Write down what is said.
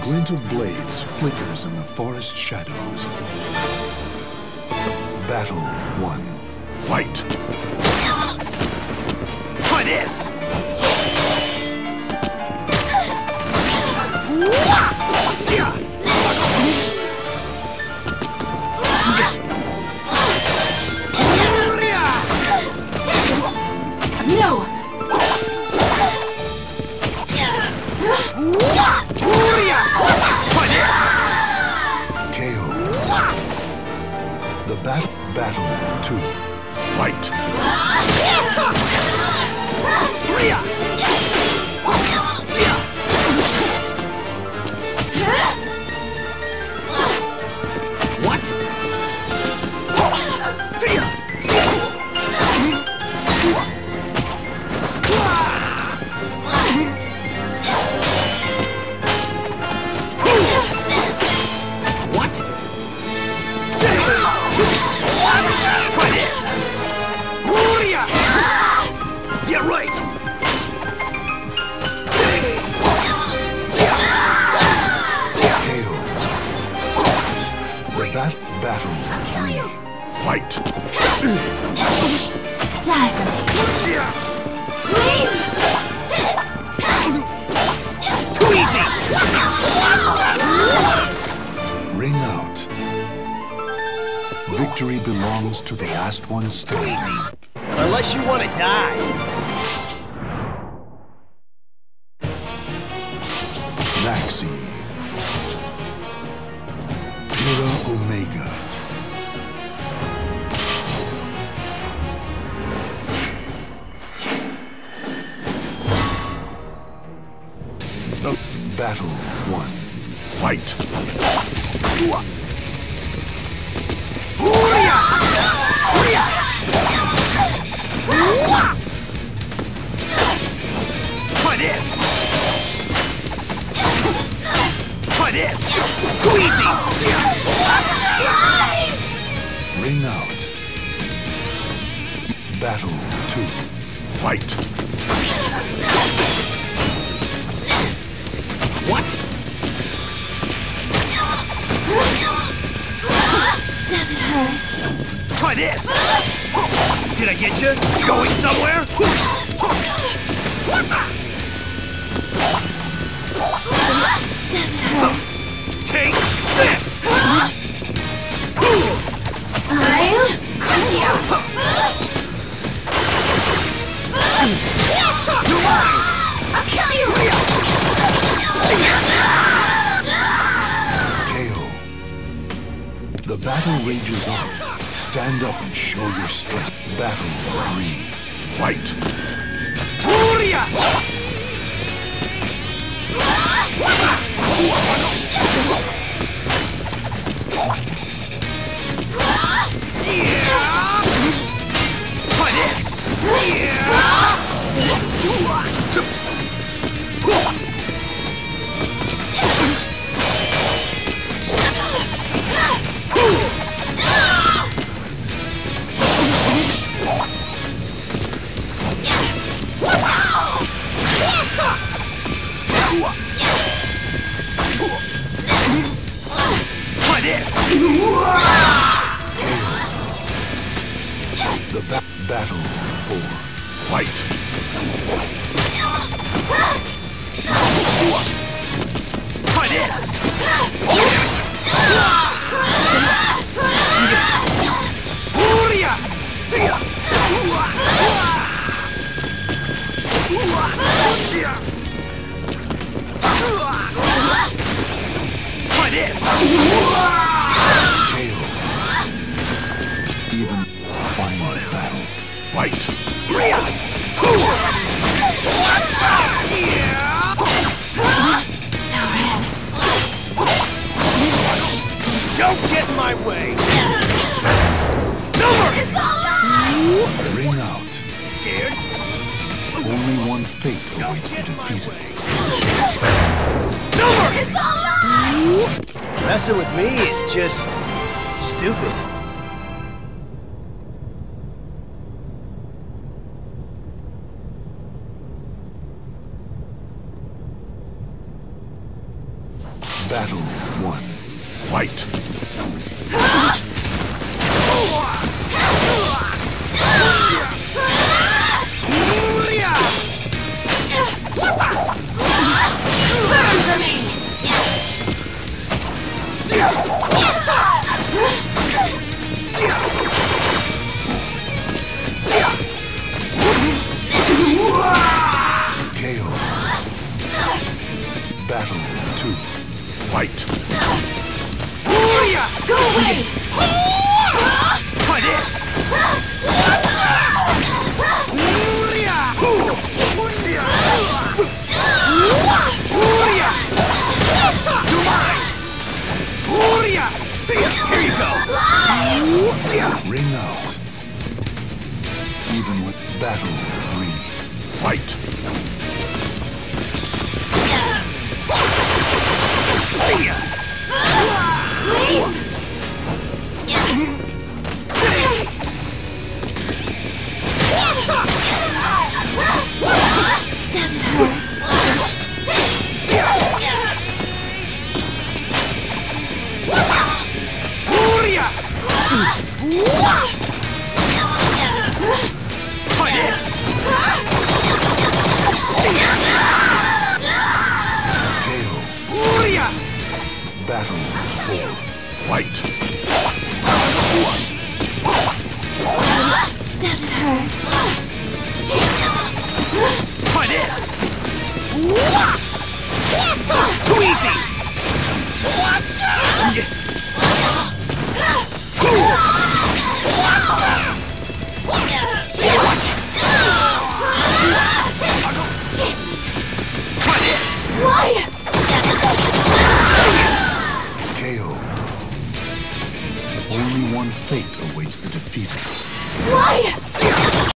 glint of blades flickers in the forest shadows. Battle 1. Fight! Try this! No! KO. The battle 2. Fight! What? Try this! Yeah, right! KO. The battle 3. Fight! Die for me! Leave! Too easy! Ring out. Victory belongs to the last one standing. Unless you want to die. Maxi. Hera Omega. Battle 1. Fight! Try this! Try this! Too easy! Ring out. Battle 2. Fight! What? Does it hurt? Try this! Did I get you? Going somewhere? Does it hurt? Take this! I'll crush you! You're mine! I'll kill you! KO. The battle rages on. Stand up and show your strength. Battle 3. Fight! Try this! Try this! The battle 4. Fight! Try this! Try this! KO. Even final battle. Fight! So red. Don't get in my way! No mercy! It's all mine! Ring out. You scared? Only one fate awaits the defeated. No mercy! It's all mine! Messing with me is just stupid. Battle 1. Fight! Burn for me! KO. Battle 2. Fight! Go away! Try this! You're mine! Here you go! Ring out. Even with Battle 3. Fight! See ya! Leave! Does it hurt? Try this! See ya! KO. Battle 4. Fight! Does it hurt? Try this! Too easy! Try this! Why? KO. Only one fate awaits the defeated. Why?